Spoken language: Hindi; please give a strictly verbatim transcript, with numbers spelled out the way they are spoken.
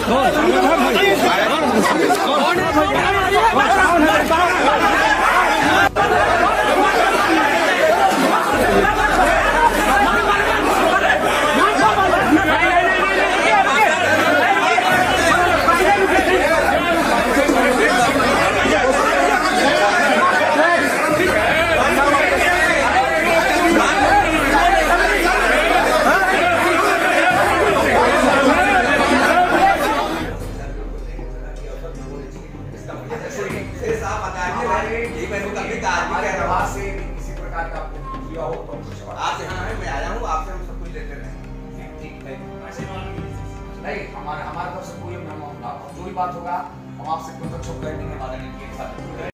किसी प्रकार का आपको हो तो आपसे हाँ है, मैं आया हूँ, आपसे हम सब कुछ लेते रहे। ठीक है, नहीं हमारे हमारे तरफ से कोई जो भी बात होगा हम आपसे कुछ अच्छा करेंगे।